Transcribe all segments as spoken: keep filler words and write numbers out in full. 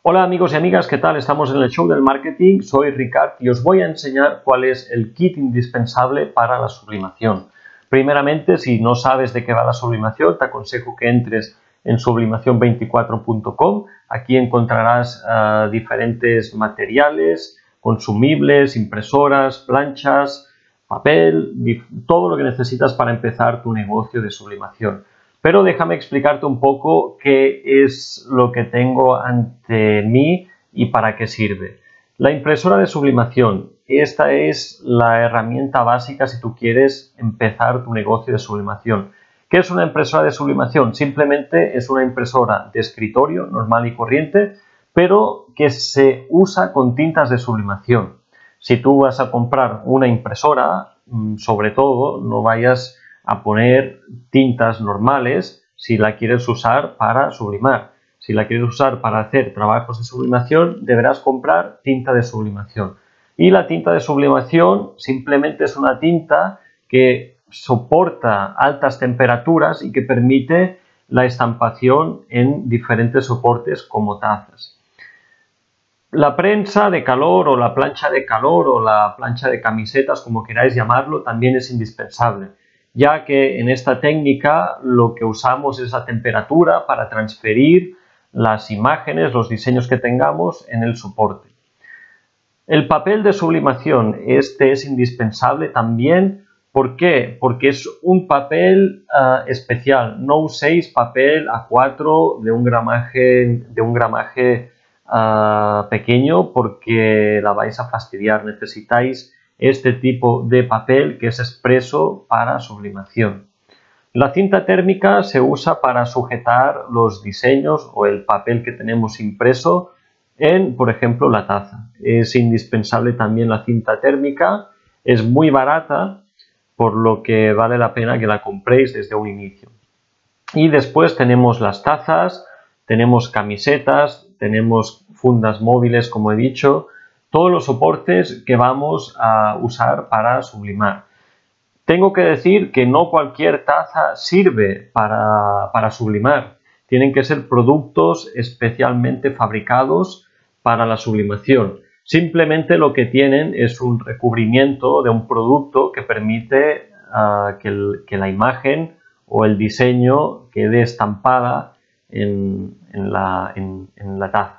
Hola amigos y amigas, ¿qué tal? Estamos en el show del marketing, soy Ricard y os voy a enseñar cuál es el kit indispensable para la sublimación. Primeramente, si no sabes de qué va la sublimación, te aconsejo que entres en sublimación veinticuatro punto com. Aquí encontrarás uh, diferentes materiales, consumibles, impresoras, planchas, papel, todo lo que necesitas para empezar tu negocio de sublimación. Pero déjame explicarte un poco qué es lo que tengo ante mí y para qué sirve. La impresora de sublimación. Esta es la herramienta básica si tú quieres empezar tu negocio de sublimación. ¿Qué es una impresora de sublimación? Simplemente es una impresora de escritorio normal y corriente, pero que se usa con tintas de sublimación. Si tú vas a comprar una impresora, sobre todo, no vayas a poner tintas normales si la quieres usar para sublimar. Si la quieres usar para hacer trabajos de sublimación, deberás comprar tinta de sublimación. Y la tinta de sublimación simplemente es una tinta que soporta altas temperaturas y que permite la estampación en diferentes soportes como tazas. La prensa de calor o la plancha de calor o la plancha de camisetas, como queráis llamarlo, también es indispensable, ya que en esta técnica lo que usamos es la temperatura para transferir las imágenes, los diseños que tengamos en el soporte. El papel de sublimación, este es indispensable también. ¿Por qué? Porque es un papel uh, especial. No uséis papel A cuatro de un gramaje, de un gramaje uh, pequeño porque la vais a fastidiar. Necesitáis este tipo de papel que es expreso para sublimación. La cinta térmica se usa para sujetar los diseños o el papel que tenemos impreso en, por ejemplo, la taza. Es indispensable también la cinta térmica, es muy barata, por lo que vale la pena que la compréis desde un inicio. Y después tenemos las tazas, tenemos camisetas, tenemos fundas móviles, como he dicho, todos los soportes que vamos a usar para sublimar. Tengo que decir que no cualquier taza sirve para, para sublimar. Tienen que ser productos especialmente fabricados para la sublimación. Simplemente lo que tienen es un recubrimiento de un producto que permite uh, que, el, que la imagen o el diseño quede estampada en, en, la, en, en la taza.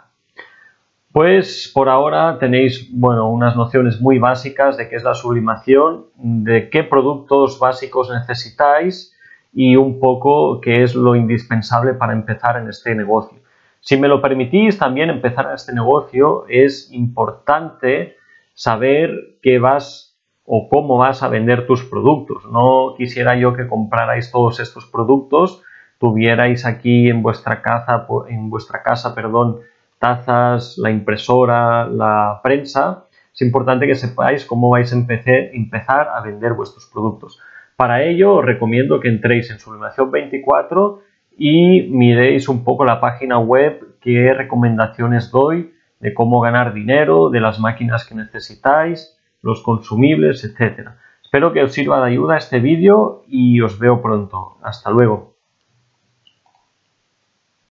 Pues por ahora tenéis, bueno, unas nociones muy básicas de qué es la sublimación, de qué productos básicos necesitáis y un poco qué es lo indispensable para empezar en este negocio. Si me lo permitís, también empezar en este negocio es importante saber qué vas o cómo vas a vender tus productos. No quisiera yo que comprarais todos estos productos, tuvierais aquí en vuestra casa, en vuestra casa, perdón, tazas, la impresora, la prensa. Es importante que sepáis cómo vais a empezar a vender vuestros productos. Para ello os recomiendo que entréis en Sublimación veinticuatro y miréis un poco la página web, qué recomendaciones doy de cómo ganar dinero, de las máquinas que necesitáis, los consumibles, etcétera. Espero que os sirva de ayuda este vídeo y os veo pronto. Hasta luego.